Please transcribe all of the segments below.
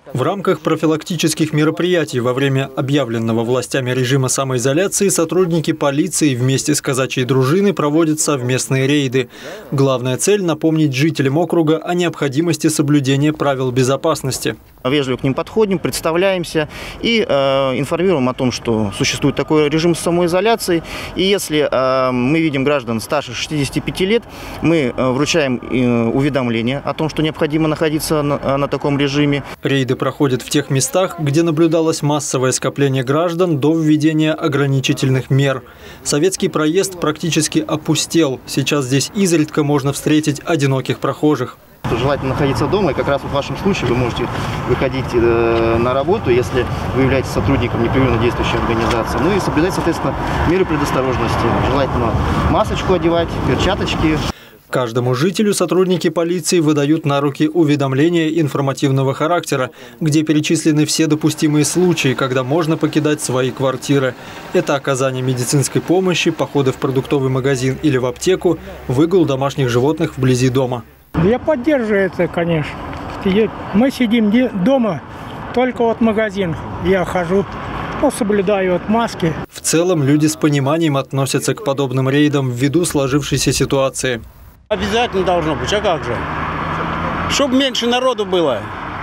В рамках профилактических мероприятий во время объявленного властями режима самоизоляции сотрудники полиции вместе с казачьей дружиной проводят совместные рейды. Главная цель – напомнить жителям округа о необходимости соблюдения правил безопасности. Вежливо к ним подходим, представляемся и информируем о том, что существует такой режим самоизоляции. И если мы видим граждан старше 65 лет, мы вручаем уведомление о том, что необходимо находиться на таком режиме. Рейды проходят в тех местах, где наблюдалось массовое скопление граждан до введения ограничительных мер. Советский проезд практически опустел. Сейчас здесь изредка можно встретить одиноких прохожих. Желательно находиться дома, и как раз в вашем случае вы можете выходить на работу, если вы являетесь сотрудником непрерывно действующей организации. Ну и соблюдать, соответственно, меры предосторожности. Желательно масочку одевать, перчаточки. Каждому жителю сотрудники полиции выдают на руки уведомления информативного характера, где перечислены все допустимые случаи, когда можно покидать свои квартиры. Это оказание медицинской помощи, походы в продуктовый магазин или в аптеку, выгул домашних животных вблизи дома. Я поддерживаю это, конечно. Мы сидим дома, только вот магазин я хожу, соблюдаю маски. В целом люди с пониманием относятся к подобным рейдам ввиду сложившейся ситуации. Обязательно должно быть, а как же? Чтобы меньше народу было,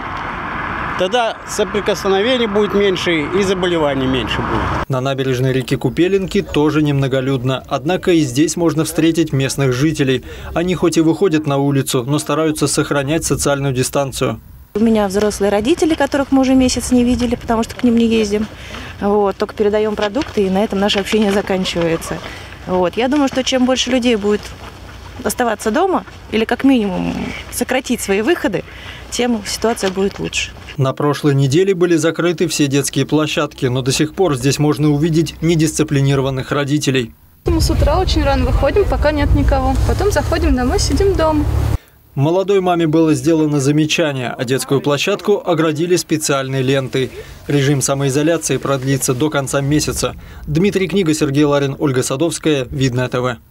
тогда соприкосновений будет меньше и заболеваний меньше будет. На набережной реки Купелинки тоже немноголюдно. Однако и здесь можно встретить местных жителей. Они хоть и выходят на улицу, но стараются сохранять социальную дистанцию. У меня взрослые родители, которых мы уже месяц не видели, потому что к ним не ездим. Только передаем продукты, и на этом наше общение заканчивается. Я думаю, что чем больше людей будет оставаться дома или как минимум сократить свои выходы, тем ситуация будет лучше. На прошлой неделе были закрыты все детские площадки, но до сих пор здесь можно увидеть недисциплинированных родителей. Мы с утра очень рано выходим, пока нет никого. Потом заходим домой, сидим дома. Молодой маме было сделано замечание, а детскую площадку оградили специальной лентой. Режим самоизоляции продлится до конца месяца. Дмитрий Книга, Сергей Ларин, Ольга Садовская, Видное ТВ.